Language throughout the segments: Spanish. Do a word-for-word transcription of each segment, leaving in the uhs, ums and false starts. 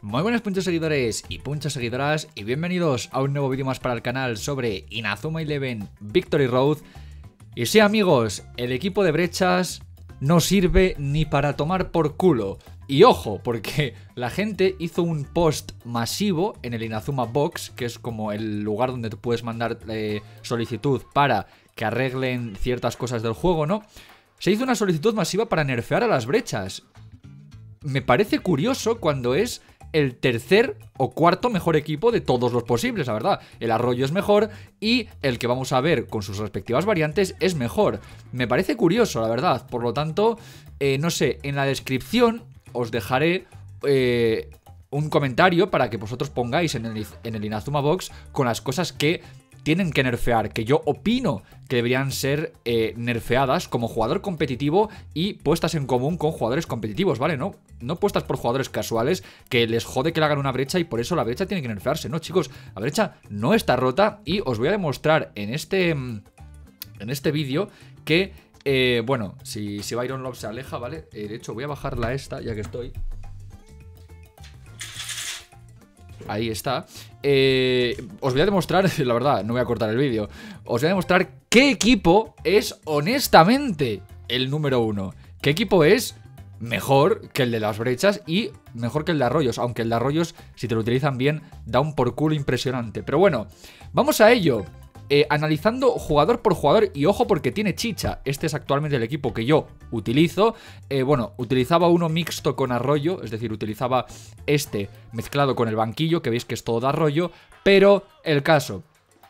Muy buenas punchos seguidores y punchos seguidoras y bienvenidos a un nuevo vídeo más para el canal sobre Inazuma Eleven Victory Road. Y sí amigos, el equipo de brechas no sirve ni para tomar por culo. Y ojo, porque la gente hizo un post masivo en el Inazuma Box, que es como el lugar donde tú puedes mandar eh, solicitud para que arreglen ciertas cosas del juego, ¿no? Se hizo una solicitud masiva para nerfear a las brechas. Me parece curioso cuando es el tercer o cuarto mejor equipo de todos los posibles, la verdad. El Arroyo es mejor y el que vamos a ver con sus respectivas variantes es mejor. Me parece curioso, la verdad. Por lo tanto, eh, no sé, en la descripción os dejaré eh, un comentario para que vosotros pongáis en el, en el Inazuma Box con las cosas que tienen que nerfear, que yo opino que deberían ser eh, nerfeadas como jugador competitivo y puestas en común con jugadores competitivos, ¿vale? No, no puestas por jugadores casuales que les jode que le hagan una brecha y por eso la brecha tiene que nerfearse, ¿no, chicos? La brecha no está rota y os voy a demostrar en este, en este vídeo que, eh, bueno, si, si Byron Love se aleja, ¿vale? Eh, de hecho, voy a bajarla esta, ya que estoy. Ahí está. Eh, os voy a demostrar, la verdad, no voy a cortar el vídeo. Os voy a demostrar qué equipo es honestamente el número uno. Qué equipo es mejor que el de las brechas y mejor que el de Arroyos. Aunque el de Arroyos, si te lo utilizan bien, da un por culo impresionante. Pero bueno, vamos a ello. Eh, analizando jugador por jugador y ojo porque tiene chicha. Este es actualmente el equipo que yo utilizo. eh, Bueno, utilizaba uno mixto con Arroyo, es decir, utilizaba este mezclado con el banquillo, que veis que es todo de Arroyo. Pero el caso,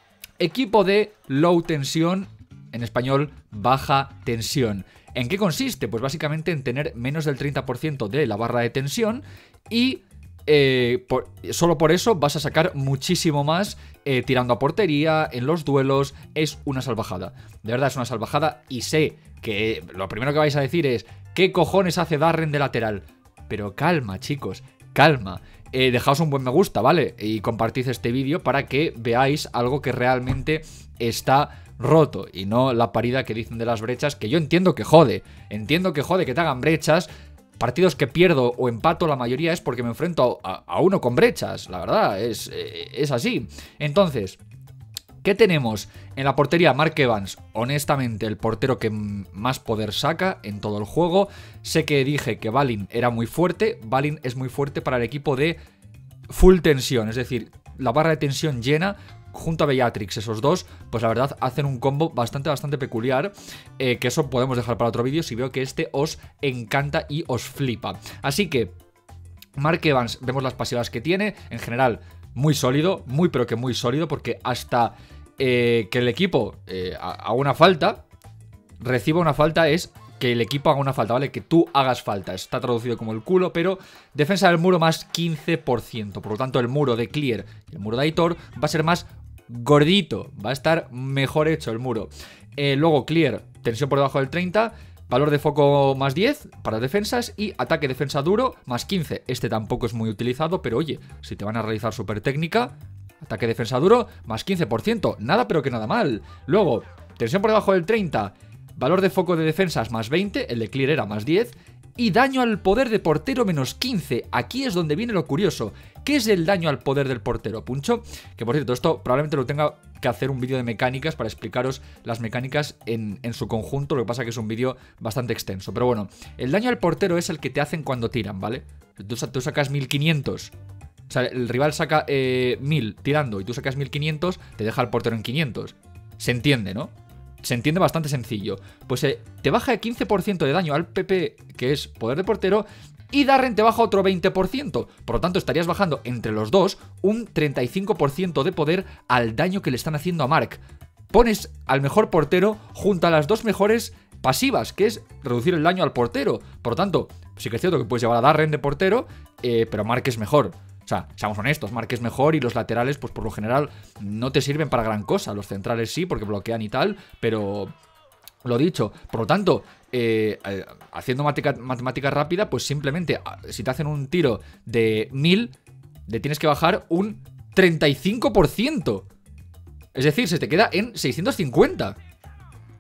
equipo de low tensión, en español baja tensión. ¿En qué consiste? Pues básicamente en tener menos del treinta por ciento de la barra de tensión y Eh, por, solo por eso vas a sacar muchísimo más eh, tirando a portería, en los duelos. Es una salvajada, de verdad es una salvajada. Y sé que lo primero que vais a decir es ¿qué cojones hace Darren de lateral? Pero calma chicos, calma. eh, Dejaos un buen me gusta, ¿vale? Y compartid este vídeo para que veáis algo que realmente está roto y no la parida que dicen de las brechas, que yo entiendo que jode. Entiendo que jode que te hagan brechas. Partidos que pierdo o empato la mayoría es porque me enfrento a, a uno con brechas, la verdad, es, es así. Entonces, ¿qué tenemos? En la portería, Mark Evans, honestamente el portero que más poder saca en todo el juego. Sé que dije que Balin era muy fuerte, Balin es muy fuerte para el equipo de full tensión, es decir, la barra de tensión llena. Junto a Bellatrix, esos dos, pues la verdad hacen un combo bastante, bastante peculiar, eh, que eso podemos dejar para otro vídeo si veo que este os encanta y os flipa. Así que, Mark Evans, vemos las pasivas que tiene, en general, muy sólido, muy pero que muy sólido, porque hasta eh, que el equipo eh, haga una falta, reciba una falta es que el equipo haga una falta, ¿vale? Que tú hagas falta, está traducido como el culo, pero defensa del muro más quince por ciento, por lo tanto el muro de Clear y el muro de Aitor va a ser más gordito, va a estar mejor hecho el muro. eh, Luego Clear, tensión por debajo del treinta, valor de foco más diez para defensas y ataque defensa duro más quince. Este tampoco es muy utilizado, pero oye, si te van a realizar super técnica, ataque defensa duro más quince por ciento, nada pero que nada mal. Luego, tensión por debajo del treinta, valor de foco de defensas más veinte, el de Clear era más diez. Y daño al poder de portero menos quince. Aquí es donde viene lo curioso. ¿Qué es el daño al poder del portero, Puncho? Que por cierto, esto probablemente lo tenga que hacer un vídeo de mecánicas para explicaros las mecánicas en, en su conjunto. Lo que pasa es que es un vídeo bastante extenso. Pero bueno, el daño al portero es el que te hacen cuando tiran, ¿vale? Tú, tú sacas mil quinientos. O sea, el rival saca eh, mil tirando y tú sacas mil quinientos, te deja el portero en quinientos. Se entiende, ¿no? Se entiende bastante sencillo. Pues eh, te baja el quince por ciento de daño al P P, que es poder de portero, y Darren te baja otro veinte por ciento. Por lo tanto, estarías bajando entre los dos un treinta y cinco por ciento de poder al daño que le están haciendo a Mark. Pones al mejor portero junto a las dos mejores pasivas, que es reducir el daño al portero. Por lo tanto, sí que es cierto que puedes llevar a Darren de portero, eh, pero Mark es mejor. O sea, seamos honestos, Mark es mejor y los laterales, pues por lo general, no te sirven para gran cosa. Los centrales sí, porque bloquean y tal, pero lo dicho. Por lo tanto, eh, eh, haciendo matemática, matemática rápida, pues simplemente, si te hacen un tiro de mil, le tienes que bajar un treinta y cinco por ciento. Es decir, se te queda en seiscientos cincuenta.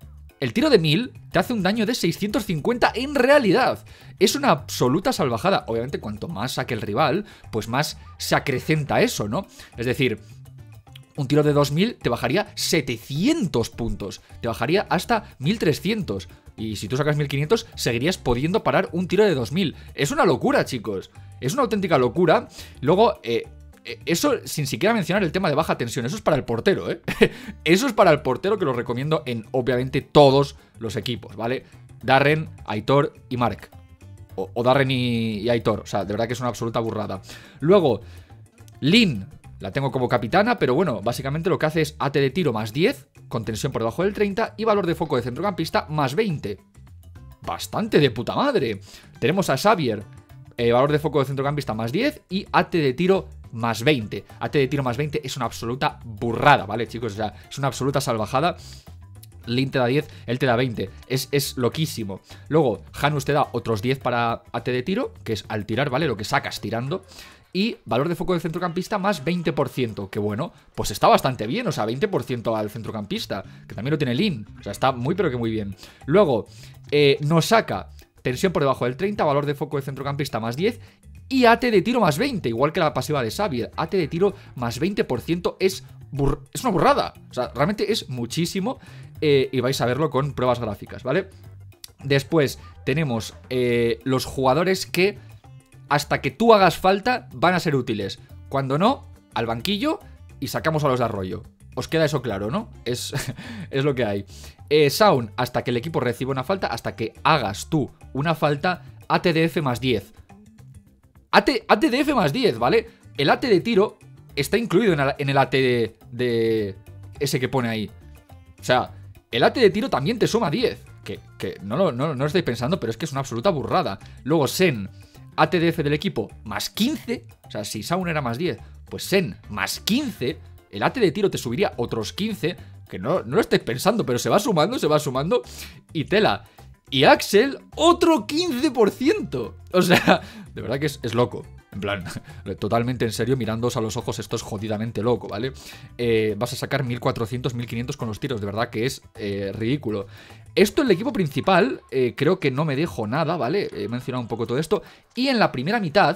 el tiro de mil te hace un daño de seiscientos cincuenta en realidad. Es una absoluta salvajada. Obviamente, cuanto más saque el rival, pues más se acrecenta eso, ¿no? Es decir, un tiro de dos mil te bajaría setecientos puntos. Te bajaría hasta mil trescientos. Y si tú sacas mil quinientos, seguirías pudiendo parar un tiro de dos mil. Es una locura, chicos. Es una auténtica locura. Luego, eh, eso sin siquiera mencionar el tema de baja tensión. Eso es para el portero, ¿eh? Eso es para el portero, que lo recomiendo en, obviamente, todos los equipos, ¿vale? Darren, Aitor y Mark. O, o Darren y, y Aitor. O sea, de verdad que es una absoluta burrada. Luego, Lynn. La tengo como capitana, pero bueno, básicamente lo que hace es A T de tiro más diez, con tensión por debajo del treinta y valor de foco de centrocampista más veinte. Bastante de puta madre. Tenemos a Xavier, eh, valor de foco de centrocampista más diez y A T de tiro más veinte. A T de tiro más veinte es una absoluta burrada, ¿vale, chicos? O sea, es una absoluta salvajada. Lynn te da diez, él te da veinte. Es, es loquísimo. Luego, Janus te da otros diez para A T de tiro, que es al tirar, ¿vale? Lo que sacas tirando. Y valor de foco del centrocampista más veinte por ciento. Que bueno, pues está bastante bien. O sea, veinte por ciento al centrocampista, que también lo tiene Lynn. O sea, está muy pero que muy bien. Luego, eh, nos saca tensión por debajo del treinta, valor de foco del centrocampista más diez y A T de tiro más veinte. Igual que la pasiva de Xavier. A T de tiro más veinte por ciento es, es una burrada. O sea, realmente es muchísimo. Eh, y vais a verlo con pruebas gráficas, ¿vale? Después tenemos eh, los jugadores que, hasta que tú hagas falta, van a ser útiles. Cuando no, al banquillo y sacamos a los de Arroyo. Os queda eso claro, ¿no? Es, es lo que hay. Eh, Sound, hasta que el equipo reciba una falta, hasta que hagas tú una falta, A T D F más diez. A T D F más diez, ¿vale? El A T de tiro está incluido en el, en el A T de, de ese que pone ahí. O sea, el A T de tiro también te suma diez. Que, que no, lo, no, no lo estáis pensando, pero es que es una absoluta burrada. Luego Sen, A T D F del equipo más quince. O sea, si Sound era más diez, pues Sen más quince. El A T de tiro te subiría otros quince. Que no, no lo estáis pensando, pero se va sumando, se va sumando. Y tela. Y Axel, otro quince por ciento. O sea, de verdad que es, es loco. En plan, totalmente en serio, mirándoos a los ojos, esto es jodidamente loco, ¿vale? Eh, vas a sacar mil cuatrocientos, mil quinientos con los tiros, de verdad que es eh, ridículo. Esto en el equipo principal, eh, creo que no me dejo nada, ¿vale? He mencionado un poco todo esto. Y en la primera mitad,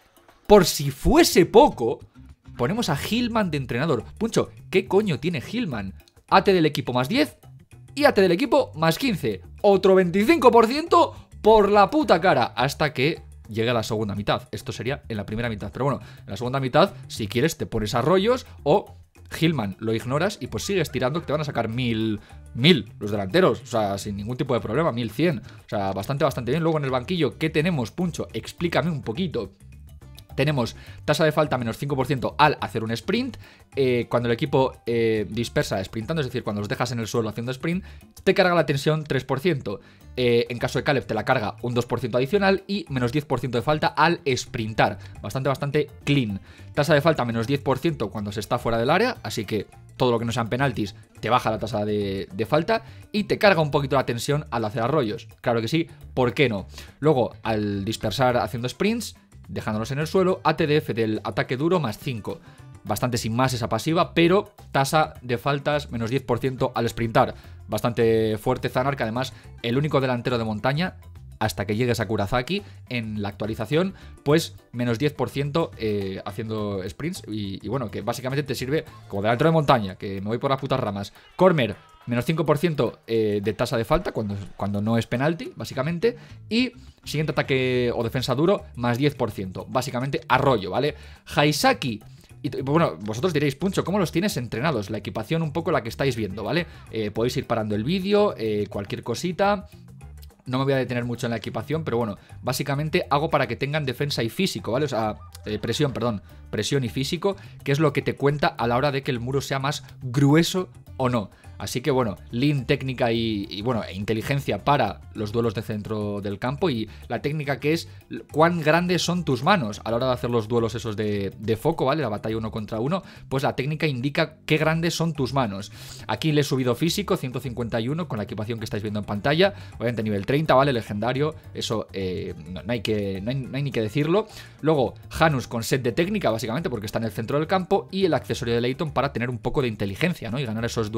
por si fuese poco, ponemos a Hillman de entrenador. Puncho, ¿qué coño tiene Hillman? A T del equipo más diez y A T del equipo más quince. Otro veinticinco por ciento por la puta cara, hasta que llega a la segunda mitad. Esto sería en la primera mitad. Pero bueno, en la segunda mitad, si quieres, te pones a Arroyos o Hillman lo ignoras y pues sigues tirando, que te van a sacar mil, mil los delanteros. O sea, sin ningún tipo de problema, mil cien. O sea, bastante, bastante bien. Luego en el banquillo, ¿qué tenemos, Puncho? Explícame un poquito. Tenemos tasa de falta menos cinco por ciento al hacer un sprint. eh, Cuando el equipo eh, dispersa sprintando, es decir, cuando los dejas en el suelo haciendo sprint, te carga la tensión tres por ciento. eh, En caso de Caleb te la carga un dos por ciento adicional. Y menos diez por ciento de falta al sprintar. Bastante, bastante clean. Tasa de falta menos diez por ciento cuando se está fuera del área. Así que todo lo que no sean penaltis te baja la tasa de, de falta. Y te carga un poquito la tensión al hacer arroyos. Claro que sí, ¿por qué no? Luego, al dispersar haciendo sprints, dejándolos en el suelo, A T D F del ataque duro más cinco. Bastante sin más esa pasiva, pero tasa de faltas menos diez por ciento al sprintar. Bastante fuerte Zanar, que además el único delantero de montaña, hasta que llegue Sakurazaki en la actualización, pues menos diez por ciento eh, haciendo sprints. Y, y bueno, que básicamente te sirve como delantero de montaña, que me voy por las putas ramas. Cormer, menos cinco por ciento eh, de tasa de falta cuando, cuando no es penalti, básicamente. Y siguiente ataque o defensa duro, más diez por ciento. Básicamente Arroyo, ¿vale? Haisaki. Y bueno, vosotros diréis, Puncho, ¿cómo los tienes entrenados? La equipación un poco la que estáis viendo, ¿vale? Eh, podéis ir parando el vídeo, eh, cualquier cosita. No me voy a detener mucho en la equipación, pero bueno, básicamente hago para que tengan defensa y físico, ¿vale? O sea, eh, presión, perdón, presión y físico, que es lo que te cuenta a la hora de que el muro sea más grueso o no. Así que bueno, lean, técnica y, y bueno, e inteligencia para los duelos de centro del campo. Y la técnica que es cuán grandes son tus manos a la hora de hacer los duelos esos de, de foco, ¿vale? La batalla uno contra uno, pues la técnica indica qué grandes son tus manos. Aquí le he subido físico, ciento cincuenta y uno, con la equipación que estáis viendo en pantalla. Obviamente nivel treinta, ¿vale? Legendario, eso eh, no, no, hay que, no, hay, no hay ni que decirlo. Luego Janus con set de técnica, básicamente, porque está en el centro del campo. Y el accesorio de Layton para tener un poco de inteligencia, ¿no? Y ganar esos duelos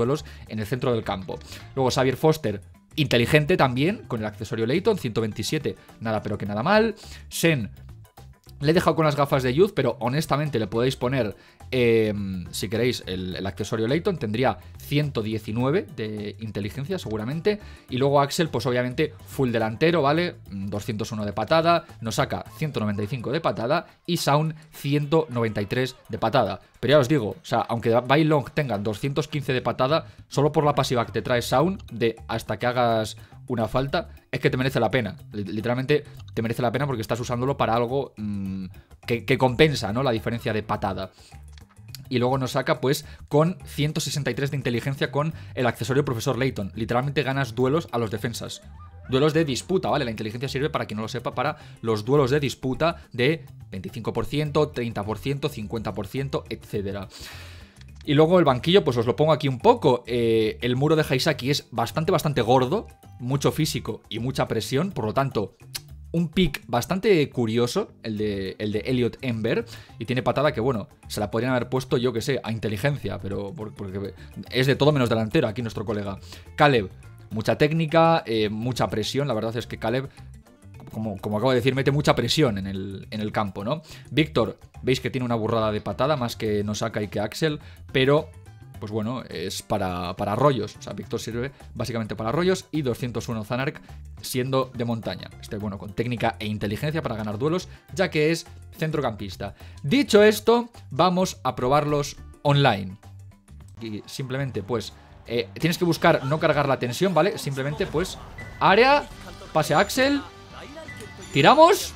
en el centro del campo. Luego Xavier Foster, inteligente también, con el accesorio Layton, ciento veintisiete, nada pero que nada mal. Sen, le he dejado con las gafas de Youth, pero honestamente le podéis poner, eh, si queréis, el, el accesorio Layton. Tendría ciento diecinueve de inteligencia seguramente. Y luego Axel, pues obviamente full delantero, ¿vale? doscientos uno de patada, nos saca ciento noventa y cinco de patada y Sound ciento noventa y tres de patada. Pero ya os digo, o sea, aunque Bai Long tengan doscientos quince de patada, solo por la pasiva que te trae Sound de hasta que hagas una falta, es que te merece la pena. Literalmente te merece la pena porque estás usándolo para algo mmm, que, que compensa, ¿no? La diferencia de patada. Y luego nos saca pues con ciento sesenta y tres de inteligencia con el accesorio Profesor Layton. Literalmente ganas duelos a los defensas. Duelos de disputa, ¿vale? La inteligencia sirve, para quien no lo sepa, para los duelos de disputa de veinticinco por ciento, treinta por ciento, cincuenta por ciento, etcétera. Y luego el banquillo, pues os lo pongo aquí un poco. Eh, el muro de Haisaki es bastante, bastante gordo, mucho físico y mucha presión, por lo tanto, un pick bastante curioso, el de, el de Elliot Ember, y tiene patada que, bueno, se la podrían haber puesto, yo que sé, a inteligencia, pero porque es de todo menos delantero aquí nuestro colega. Caleb, mucha técnica, eh, mucha presión, la verdad es que Caleb, Como, como acabo de decir, mete mucha presión en el, en el campo, ¿no? Víctor, veis que tiene una burrada de patada, más que Nosaka y que Axel, pero, pues bueno, es para, para rollos. O sea, Víctor sirve básicamente para rollos, y doscientos uno Zanark siendo de montaña. Este, bueno, con técnica e inteligencia para ganar duelos, ya que es centrocampista. Dicho esto, vamos a probarlos online. Y simplemente, pues, eh, tienes que buscar no cargar la tensión, ¿vale? Simplemente, pues, área, pase a Axel... tiramos.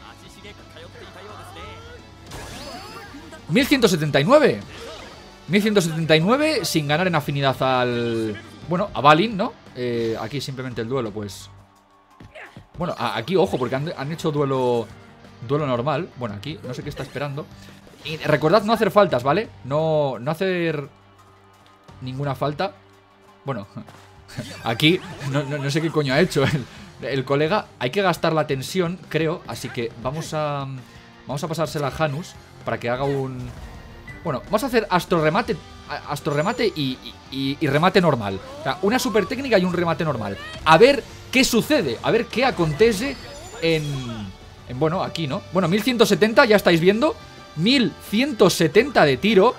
mil ciento setenta y nueve. mil ciento setenta y nueve sin ganar en afinidad al... Bueno, a Balin, ¿no? Eh, aquí simplemente el duelo, pues... Bueno, a, aquí, ojo, porque han, han hecho duelo... Duelo normal. Bueno, aquí, no sé qué está esperando. Y recordad no hacer faltas, ¿vale? No, no hacer... ninguna falta. Bueno, aquí no, no, no sé qué coño ha hecho el... El colega. Hay que gastar la tensión, creo. Así que vamos a Vamos a pasársela a Janus para que haga un... Bueno, vamos a hacer astro remate Astro remate y, y, y remate normal. O sea, una super técnica y un remate normal. A ver qué sucede, a ver qué acontece en... en bueno, aquí, ¿no? Bueno, mil ciento setenta, ya estáis viendo. Mil ciento setenta de tiro.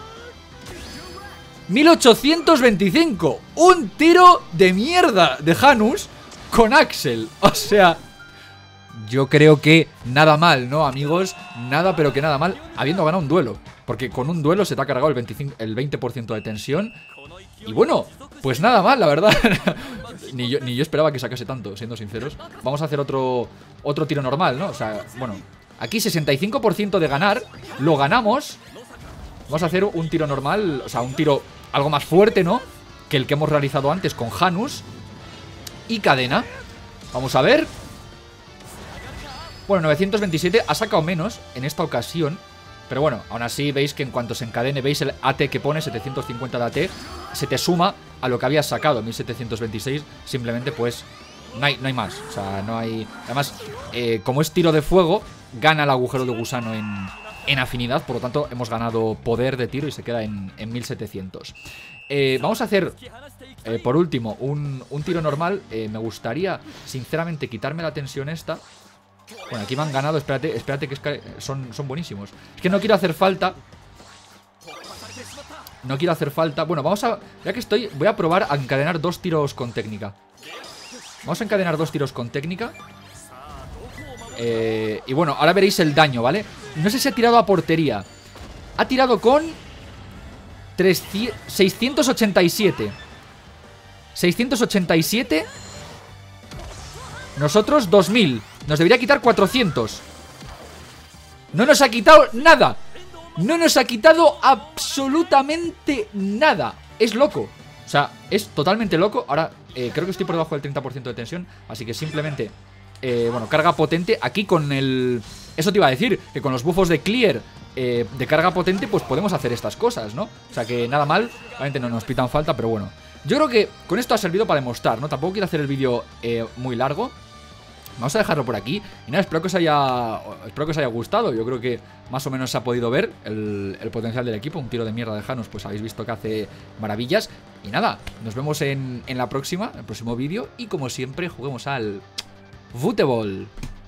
Mil ochocientos veinticinco. Un tiro de mierda de Janus con Axel, o sea, yo creo que nada mal, ¿no, amigos? Nada, pero que nada mal, habiendo ganado un duelo. Porque con un duelo se te ha cargado el, veinticinco, el veinte por ciento de tensión. Y bueno, pues nada mal, la verdad. ni, yo, ni yo esperaba que sacase tanto, siendo sinceros. Vamos a hacer otro, otro tiro normal, ¿no? O sea, bueno, aquí sesenta y cinco por ciento de ganar, lo ganamos. Vamos a hacer un tiro normal, o sea, un tiro algo más fuerte, ¿no? Que el que hemos realizado antes con Janus. Y cadena. Vamos a ver. Bueno, novecientos veintisiete ha sacado menos en esta ocasión. Pero bueno, aún así veis que en cuanto se encadene, veis el A T que pone, setecientos cincuenta de A T, se te suma a lo que habías sacado, mil setecientos veintiséis. Simplemente pues no hay, no hay más. O sea, no hay... Además, eh, como es tiro de fuego, gana el agujero de gusano en, en afinidad. Por lo tanto, hemos ganado poder de tiro y se queda en, en mil setecientos. Eh, vamos a hacer, eh, por último, un, un tiro normal. eh, Me gustaría, sinceramente, quitarme la tensión esta. Bueno, aquí me han ganado, espérate, espérate que, es que son, son buenísimos. Es que no quiero hacer falta. No quiero hacer falta. Bueno, vamos a, ya que estoy, voy a probar a encadenar dos tiros con técnica. Vamos a encadenar dos tiros con técnica. eh, Y bueno, ahora veréis el daño, ¿vale? No sé si ha tirado a portería. Ha tirado con seiscientos ochenta y siete. seiscientos ochenta y siete. Nosotros dos mil. Nos debería quitar cuatrocientos. No nos ha quitado nada. No nos ha quitado absolutamente nada. Es loco. O sea, es totalmente loco. Ahora, eh, creo que estoy por debajo del treinta por ciento de tensión. Así que simplemente, eh, bueno, carga potente. Aquí con el... Eso te iba a decir, que con los buffos de clear, eh, de carga potente, pues podemos hacer estas cosas, ¿no? O sea que nada mal. Obviamente no nos pitan falta, pero bueno. Yo creo que con esto ha servido para demostrar, ¿no? Tampoco quiero hacer el vídeo eh, muy largo. vamos a dejarlo por aquí. Y nada, espero que os haya, espero que os haya gustado. Yo creo que más o menos se ha podido ver el, el potencial del equipo. Un tiro de mierda de Janus, pues habéis visto que hace maravillas. Y nada, nos vemos en, en la próxima, en el próximo vídeo. Y como siempre, juguemos al fútbol.